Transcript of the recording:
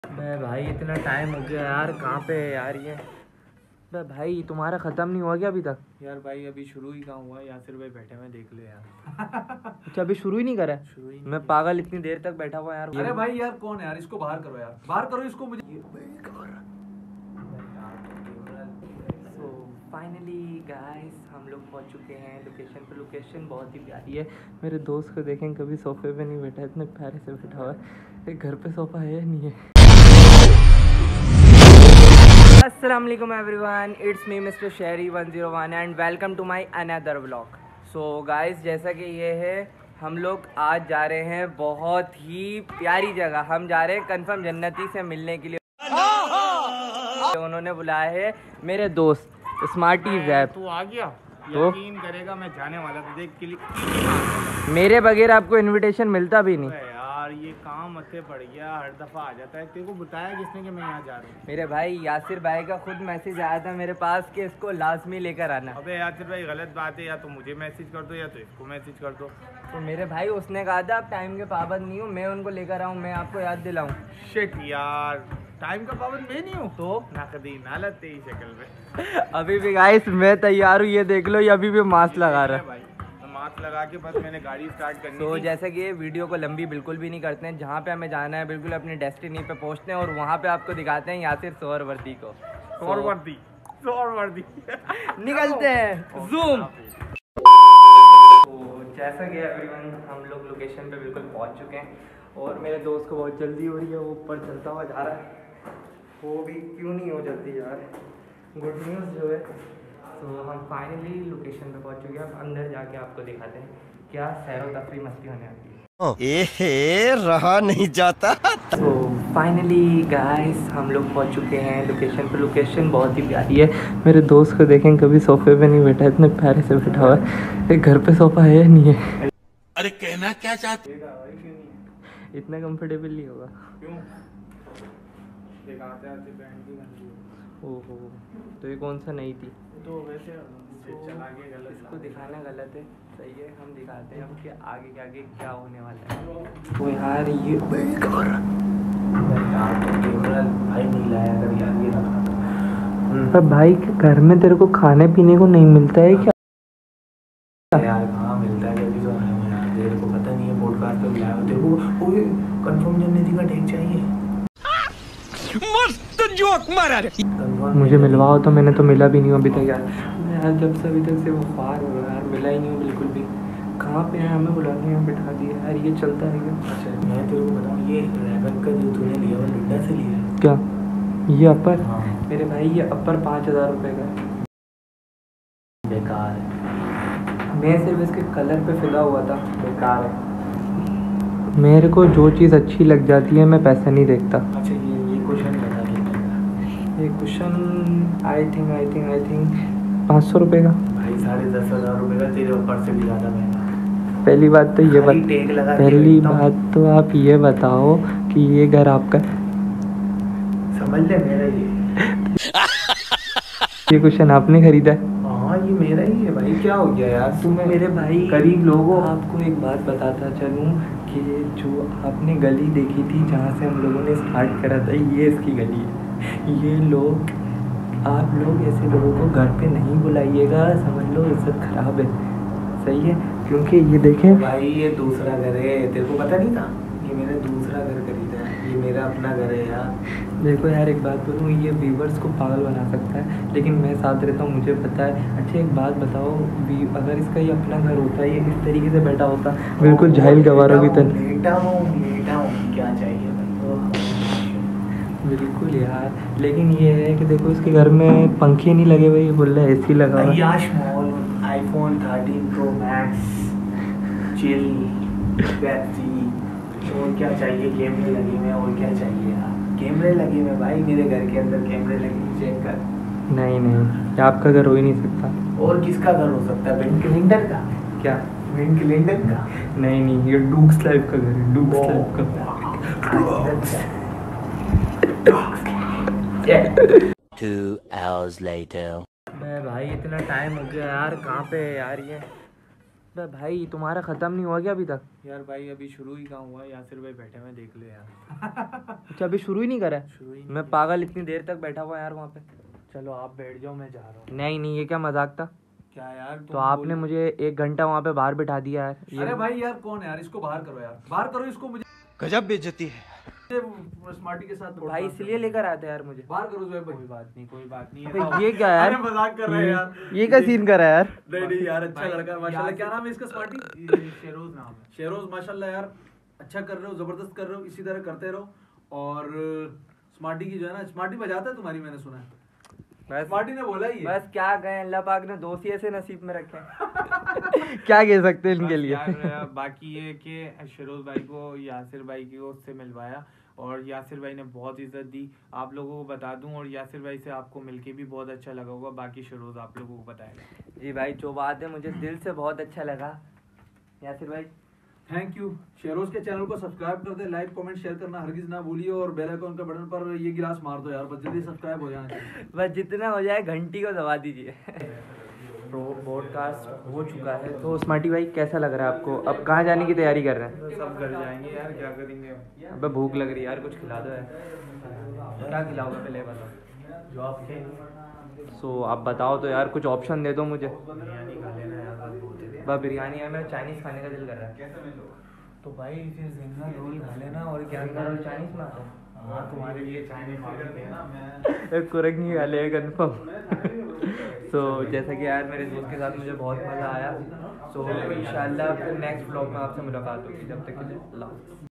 मैं भाई इतना टाइम हो गया यार, कहाँ पे है यार ये? भाई तुम्हारा ख़त्म नहीं हुआ क्या अभी तक? यार भाई अभी शुरू ही कहाँ हुआ है, यासिर भाई बैठे हुए देख लो यार। अच्छा अभी शुरू ही नहीं करा है? शुरू ही मैं पागल इतनी देर तक बैठा हुआ यार। अरे भाई यार कौन है यार, इसको बाहर करो यार, बाहर करो इसको। मुझे सो फाइनली गाइस हम लोग पहुंच चुके हैं लोकेशन पे। लोकेशन बहुत ही प्यारी है। मेरे दोस्त को देखें, कभी सोफे पे नहीं बैठा, इतने प्यारे से बैठा हुआ है। घर पे सोफा है या नहीं है? अस्सलाम वालेकुम everyone, it's me mister Sherry 101 and welcome to my another vlog. So guys जैसा कि ये है, हम लोग आज जा रहे हैं बहुत ही प्यारी जगह। हम जा रहे हैं कंफर्म जन्नती से मिलने के लिए। उन्होंने बुलाया है मेरे दोस्त स्मार्टी जैप। तू आ गया, तो यकीन करेगा मैं जाने वाला था, देख क्लिक। मेरे बगैर आपको इनविटेशन मिलता भी नहीं। यार ये काम मत्थे पड़ गया, हर दफा आ जाता है। तेरे को बताया किसने कि मैं यहाँ जा रहा हूँ? मेरे भाई यासिर भाई का खुद मैसेज आया था मेरे पास कि इसको लाजमी लेकर आना। अबे यासिर भाई गलत बात है, या तो मुझे मैसेज कर दो या तो इसको मैसेज कर दो। तो मेरे भाई उसने कहा था आप टाइम के पाबंद नहीं हो, मैं उनको लेकर आऊँ, मैं आपको याद दिलाऊँ। शिट यार, टाइम का पाबंद मैं नहीं हूँ तो नकदी नालत तेरी शक्ल में। अभी भी गाइस मैं तैयार हूँ, ये देख लो, ये अभी भी मास्क लगा रहा है भाई। मास्क लगा के बस मैंने गाड़ी स्टार्ट करनी तो थी। जैसे कि ये वीडियो को लंबी बिल्कुल भी नहीं करते हैं, जहाँ पे हमें जाना है बिल्कुल अपनी डेस्टिनी पे पहुँचते हैं और वहाँ पे आपको दिखाते हैं यासिर सोहरवर्दी को। सोहरवर्दी निकलते हैं जूम। तो जैसा कि एवरीवन हम लोग लोकेशन पे बिल्कुल पहुँच चुके हैं और मेरे दोस्त को बहुत जल्दी हो रही है, वो ऊपर चलता हुआ जा रहा है। वो भी क्यों नहीं हो जल्दी यार, गुड न्यूज़ जो है। तो हम फाइनली लोकेशन पे पहुंच चुके हैं। अब अंदर जाके आपको दिखाते हैं क्या सैर व तफरी मस्ती होने वाली है। रहा नहीं जाता। तो फाइनली गाइस हम लोग पहुंच चुके हैं लोकेशन पे। लोकेशन बहुत ही प्यारी है। मेरे दोस्त को देखें, कभी सोफे पे नहीं बैठा, इतने प्यारे से बैठा हुआ है। घर पे सोफा है या नहीं है? अरे कहना क्या चाहते? इतना कंफर्टेबल नहीं होगा। क्यों? दिखाते आते बैंड की गंदी। ओहो, तो ये कौन सा नहीं थी? तो वैसे चला के गलत, इसको दिखाना गलत है, सही है। हम दिखाते हैं हम कि आगे क्या होने वाला है। तो यार ये भाई नहीं लाया कभी, आगे रखा। पर भाई के घर में तेरे को खाने पीने को नहीं मिलता है क्या? यार कहाँ मिलता है कभी, तो है यार, तेरे को पता नहीं है। पॉडकास्ट पे बुलाया हो तेरे को, ओए कंफर्म जन्नती का टेक चाहिए। मस्त जोक मारा रे। मुझे मिलवाओ तो, मैंने तो मिला भी नहीं हूँ अभी तक यार। मैं यार जब से अभी तक से वो फार हो रहा है यार, मिला ही नहीं हूँ बिल्कुल भी। कहाँ पे है? हमें बुलाने यहाँ बिठा दिया यार, ये चलता है क्या? अच्छा मैं तेरे को बताऊँ, ये रैगन का जो तूने लिया वो लिंडा से लिया है क्या ये अपर? हाँ। मेरे भाई ये अपर 5000 रुपये का है। बेकार है। मैं सिर्फ इसके कलर पे फिदा हुआ था। बेकार है। मेरे को जो चीज़ अच्छी लग जाती है मैं पैसा नहीं देखता। अच्छा ये क्वेश्चन बता दे। ये कुशन आई थिंक 500 रुपये का। भाई 10,500 रुपये का, तेरे ऊपर से भी ज़्यादा महंगा। पहली बात तो ये टेक लगा के पहली रखता हूँ। बात तो आप ये बताओ कि ये घर आपका? समझ ले मेरा ये कुशन आपने खरीदा है? हाँ ये मेरा ही है भाई। क्या हो गया यार, तुम मेरे भाई करीब लोगों। आपको एक बात बताता चलूँ कि जो आपने गली देखी थी जहाँ से हम लोगों ने स्टार्ट करा था, ये इसकी गली है। ये लोग, आप लोग ऐसे लोगों को घर पे नहीं बुलाइएगा, समझ लो इज्जत खराब है, सही है? क्योंकि ये देखें भाई ये दूसरा घर है, तेरे को पता नहीं था? ये मेरा दूसरा घर खरीदा है, ये मेरा अपना घर है यार। देखो यार एक बात बोलूँ, ये व्यूवर्स को पागल बना सकता है लेकिन मैं साथ रहता हूँ, मुझे पता है। अच्छा एक बात बताओ, अगर इसका ये अपना घर होता, ये इस तरीके से बैठा होता, बिल्कुल जाहिल गवारों की तरह। लेटा हूँ क्या चाहिए भाई? बिल्कुल यार, लेकिन ये है कि देखो इसके घर में पंखे नहीं लगे हुए, ये बोल रहा है AC लगा हुआ है। Yas Mall, iPhone 13 Pro Max, chill, battery, और क्या चाहिए? कैमरे लगे हुए, और क्या चाहिए यार? कैमरे लगे हुए भाई, मेरे घर के अंदर कैमरे लगे हुए, चेक कर। नहीं आपका घर हो ही नहीं सकता। और किसका घर हो सकता है? विंड क्लिंडर का? क्या विंड क्लिंडर का? नहीं ये डूक्स लाइफ का घर है, डूक्स लाइफ का। 2 hours later. मैं भाई इतना टाइम हो गया यार, कहाँ पे है यार ये? बे भाई तुम्हारा ख़त्म नहीं हुआ क्या अभी तक? यार भाई अभी शुरू ही कहाँ हुआ, यासिर भाई बैठे हुए देख ले यार। अच्छा अभी शुरू ही नहीं करा है? शुरू ही मैं पागल इतनी देर तक बैठा हुआ यार वहाँ पे। चलो आप बैठ जाओ, मैं जा रहा हूँ। नहीं नहीं, ये क्या मजाक था? क्या यार तो आपने मुझे 1 घंटा वहाँ पे बाहर बिठा दिया यार। अरे भाई यार कौन है यार, इसको बाहर करो यार, बाहर करो इसको, मुझे गजब बेइज्जती है। स्मार्टी के साथ भाई इसलिए लेकर आते यार मुझे। बाहर करो जोएब भाई। कोई बात नहीं, कोई बात नहीं। अबे ये क्या यार? अरे मजाक कर रहे हैं यार, ये क्या सीन करा यार? नहीं नहीं यार, अच्छा भाई, लड़का है माशाल्लाह। यार क्या नाम है इसका? स्मार्टी शेरोज नाम है। शेरोज, माशाल्लाह यार, अच्छा कर रहे हो, जबरदस्त कर रहे हो, इसी तरह करते रहो। और स्मार्टी की जो है ना, स्मार्टी बजाता है तुम्हारी, मैंने सुना है। बस स्मार्टी ने बोला ही है। बस क्या कहें, अल्लाह पाक ने दोस्त ही ऐसे नसीब में रखे हैं। क्या कह सकते हैं इनके बस लिए? यार बाकी ये कि शेरोज भाई को यासिर भाई की ओर से मिलवाया और यासिर भाई ने बहुत इज्जत दी। आप लोगों को बता दूं, और यासिर भाई से आपको मिलके भी बहुत अच्छा लगा होगा। बाकी शेरोज आप लोगों को बताएगा। जी भाई जो बात है, मुझे दिल से बहुत अच्छा लगा यासिर भाई। Thank you. शेरोज के चैनल को सब्सक्राइब कर दे, लाइक कमेंट शेयर करना हरगिज ना भूलिए, और बेल आइकन के बटन पर ये गिलास मार दो यार, बस जल्दी सब्सक्राइब हो जाना चाहिए। बस जितना हो जाए घंटी को दबा दीजिए। पॉडकास्ट हो चुका है। तो स्मार्टी भाई कैसा लग रहा है आपको? अब कहाँ जाने की तैयारी कर रहे हैं? सब घर जाएंगे यार, क्या करेंगे। अबे भूख लग रही है यार, कुछ खिला दो यार। क्या खिलाओगे पहले बताओ। जो आप के सो आप बताओ तो यार, कुछ ऑप्शन दे दो मुझे। बिरयानी खा लेना यार, बस बहुत है। बस बिरयानी है, मेरा चाइनीज़ खाने का दिल कर रहा है। तो भाई फिर जिंगा रोल खा लेना, और क्या क्या करो। चाइनीज़ में आता है? हाँ तुम्हारे लिए चाइनीज ना मैं। एक कुरक नहीं खा लिया कन्फर्म। सो जैसा कि यार मेरे दोस्त के साथ मुझे बहुत मज़ा आया। सो इंशाल्लाह फिर नेक्स्ट व्लॉग में आपसे मुलाकात होगी। जब तक के लिए अल्लाह।